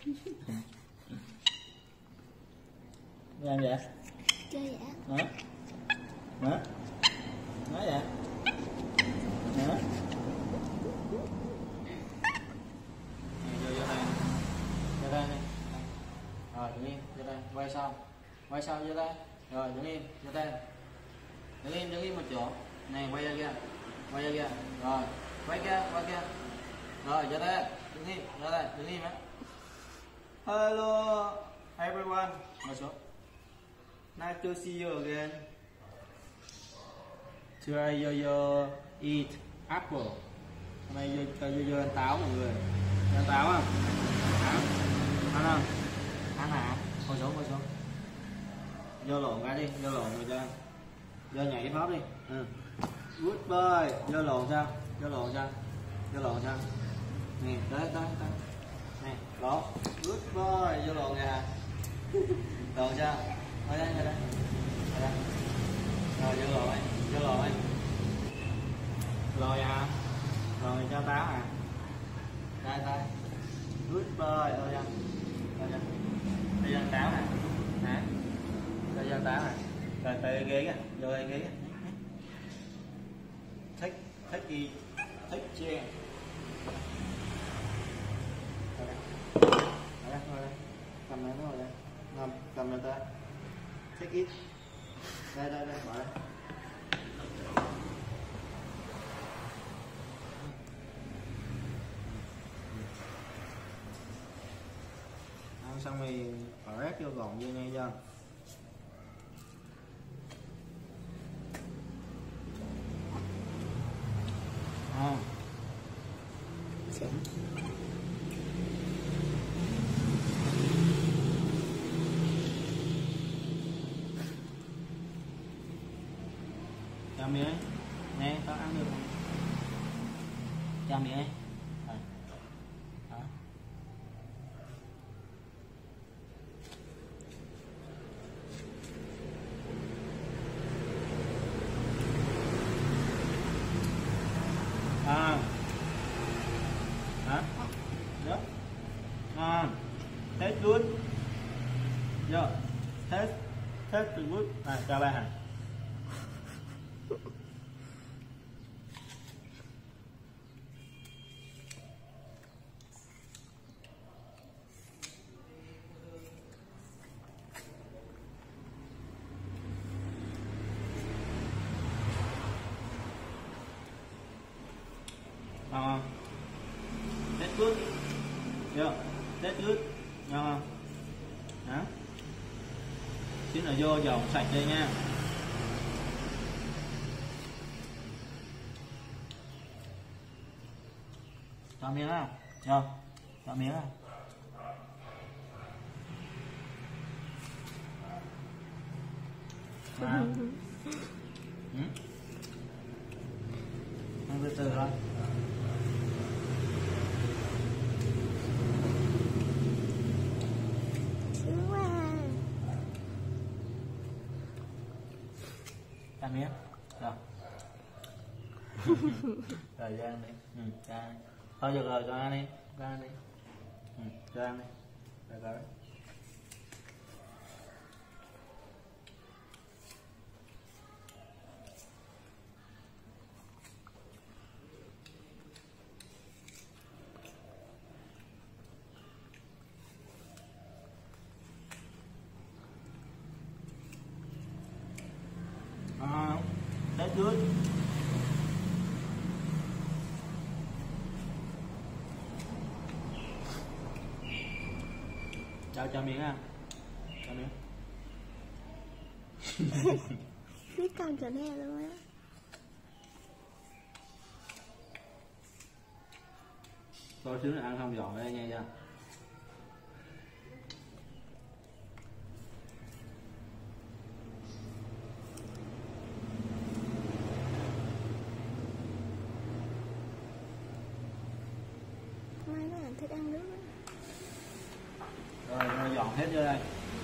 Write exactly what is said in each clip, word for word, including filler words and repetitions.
Làm vậy? Chơi vậy? Hả? Hả? Nói vậy? Hả? Vô vô đây. Vô đây nè. Rồi đứng im, vô đây, quay sau. Quay sau vô đây. Rồi đứng im, vô đây. Đứng im, đứng im một chỗ. Này quay ra kia. Quay ra kia. Rồi, quay kia, quay kia. Rồi vô đây, đứng im, vô đây, đứng im á. Hello everyone. Ngồi xuống. Nice to see you again. Today YoYo eat apple. Hôm nay cho YoYo ăn táo mọi người. Ăn táo không? Táo. Ăn không? Ăn hả? Ngồi xuống, ngồi xuống. Vô lộn cái đi, vô lộn người cho ăn. Vô nhảy hip hop đi. Ừ. Good boy. Vô lộn sao? Vô lộn sao? Vô lộn sao? Nè, tới tới tới. Nè, đó. Good boy. Vô lộn kìa. Lộn sao? Ở đây, ở đây. Ở đây. Rồi vô lộn ấy, vô lộn ấy. Rồi à? Rồi cho táo à? Đây đây. Good boy. Thôi ăn. Thôi ăn. Đi ăn táo nè. Hả? Đi ăn táo nè. Rồi tới ghế kìa, vô đây ghế kìa. Thích, thích gì? Thích chair. Rồi đây. Rồi đây, ngồi đây. Cầm này nó ngồi đây. Ngâm, cầm này ta. Take it. Đây đây đây, bỏ đây. Ăn xong thì bỏ rác vô gọn vô nha cho. À. Cho miếng ấy. Nè, tao ăn được không? Cho miếng ấy. Rồi. Đó. À. Hả? Đó. À. Taste good. Vô. Taste. Taste good. À, cho ba hả? Ngon không? That's good. Vô. That's good. Ngon không? Đó. Xíu nữa vô dầu sạch đây nha. Cho miếng không? Vô. Cho miếng không? À. Ừ? Ăn từ từ thôi. Cho miếng. Rồi. Rồi cho ăn đi. Ừ, cho ăn đi. Thôi được rồi, cho ăn đi. Cho ăn đi. Ừ, cho ăn đi. Rồi rồi. À, that's good. Cho cho miếng ăn. Cho miếng. Biết con trở nè luôn á. Tôi xíu nữa ăn không giòn đây nha nha. Mai nó thích ăn nước á. Rồi, rồi dọn hết vô đây.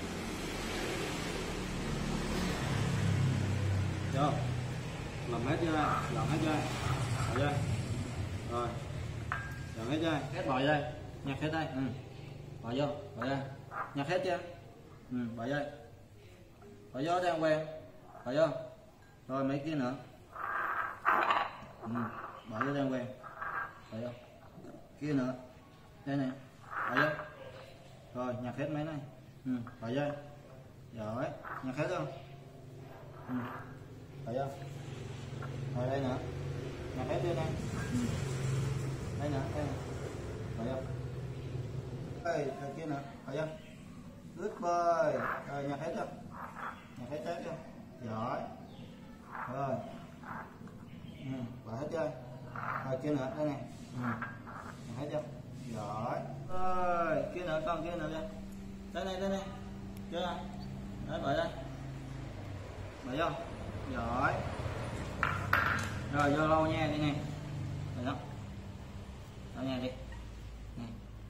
Vô. Làm hết vô đây, dọn hết vô đây. Bỏ vô đây. Rồi. Dọn hết vô đây, hết bỏ vô đây. Nhặt hết đây. Ừ. bỏ vô, bỏ ra, nhặt hết chưa? Ừ, bỏ vô, bỏ vô đang quen, bỏ vô, rồi mấy kia nữa, ừ, bỏ vô đang quen, bỏ vô, kia nữa, đây này, bỏ vô, rồi nhặt hết mấy này, ừ, bỏ vô, giỏi, nhặt hết không? Ừ, bỏ vô, rồi đây nữa, nhặt hết đây này, ừ. Đây nữa, đây này, bỏ vô. Đây, đây kia nữa, bỏ vô. Good boy. Rồi nhặt hết chưa? Nhặt hết trái chưa? Giỏi. Rồi. Ừ, bỏ hết chưa? Rồi kia nữa, đây này. Ừ. Nhặt hết chưa? Giỏi. Rồi, kia nữa, con kia nữa kìa. Đây này, đây này. Chưa nào? Đấy, bỏ đây. Bỏ vô. Giỏi. Rồi vô lau nha, đây nè. Rồi đó. Lau nha đi. Này.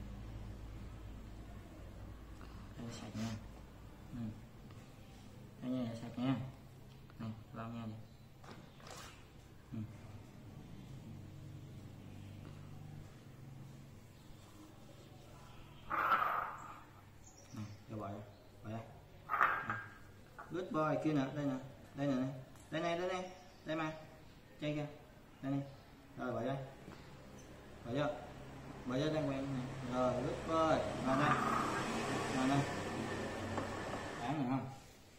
Đây sạch nha. Ừ. Đây nha, sạch nha. Này, lau nha đi. Ừ. Này, cho bỏ đây. Bỏ đây. Good boy, kia nè, đây nè. Đây nè, đây này, đây này. Đây mà. Chơi kìa. Đây này. Rồi bỏ đây. Bỏ vô. Bỏ vô đang quen này. Rồi, good boy. Ngồi đây. Ngồi đây. Đáng rồi không?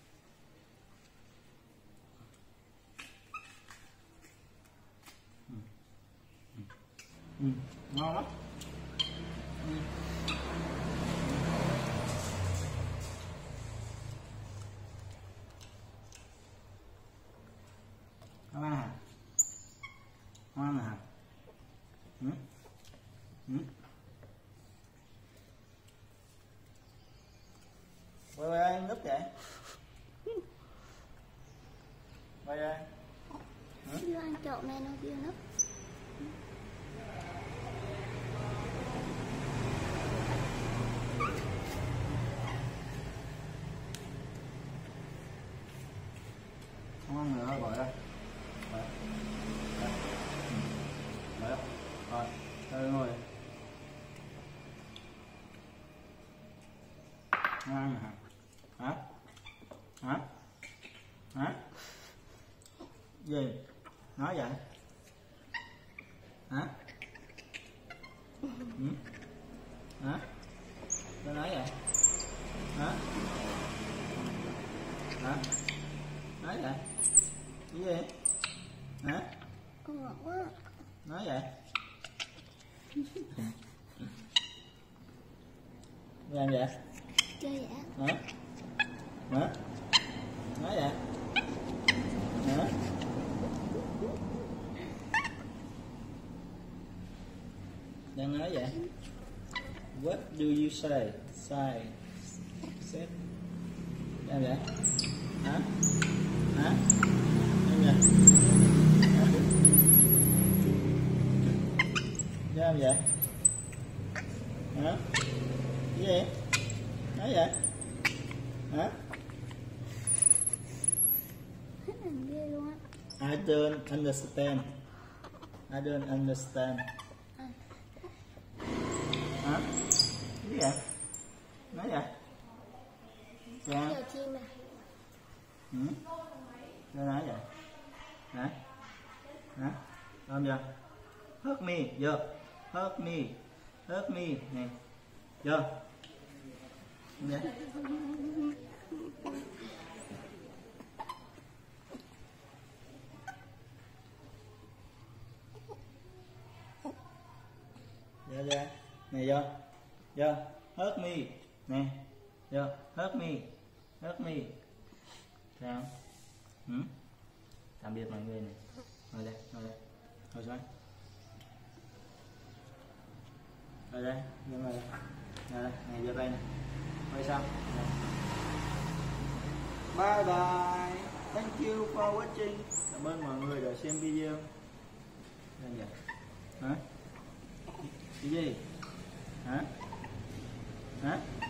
Ừ. Ừ. Ừ. Ngon lắm. Ừ. Không ăn hả? Không ăn hả? Ừ? Ừ? Quay quay anh núp vậy? Quay đây. Ừ? Chưa ăn trộn này nó chưa nấp. Không ăn nữa, bỏ ra. Bỏ ra. Ừ. Bỏ ra. Rồi, đây ngồi. Không ăn hả? Hả? Hả? Hả? Gì? Nói vậy? Hả? Ừ? Hả? Tôi nói vậy? Hả? Hả? Nói vậy? Cái gì? Hả? Con ngọt quá. Nói vậy? Làm vậy? Chơi vậy? Hả? Hả? Nói vậy? Hả? Đang nói vậy? What do you say? Say. Say. Làm vậy? Hả? Hả? Làm vậy? Hả? Làm vậy? Hả? Cái gì? Nói vậy? Hả? Làm ghê luôn á. I don't understand. I don't understand. Hả? Cái gì vậy? Nói vậy? Sao? Giờ chim à. Ừ? Sao nói vậy? Hả? Hả? Làm chưa? Hug me, vô. Hug me. Hug me. Nè. Vô. Nè. Vô ra. Nè vô. Vô. Hug me. Nè. Vô. Hug me. Hug me. Sao? Ừ? Tạm biệt mọi người này. Ngồi đây, ngồi đây. Ngồi xuống. Ngồi đây, ngồi đây. Ngồi đây, này vô đây nè. Quay xong. Bye bye. Thank you for watching. Cảm ơn mọi người đã xem video. Làm vậy? Hả? Cái gì? Hả? Hả?